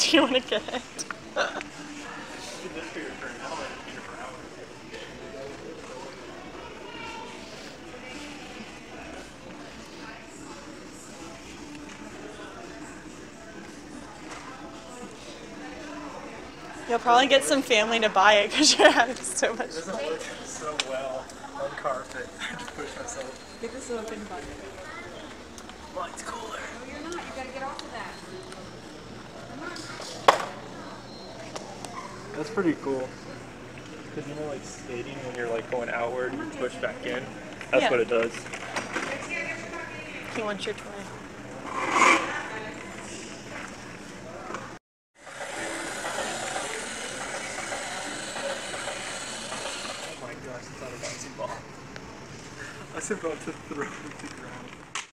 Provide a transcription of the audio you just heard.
Do you want to get it? You'll probably get some family to buy it because you're having so much It doesn't work so well on carpet. I have to push myself. Get this open button. Mine's cooler. No, you're not. You gotta get off of that. That's pretty cool. Because you know, like skating, when you're like going outward, you push back in. That's Yeah. what it does. He wants your toy. Oh my gosh, it's not a bouncy ball. I was about to throw it to the ground.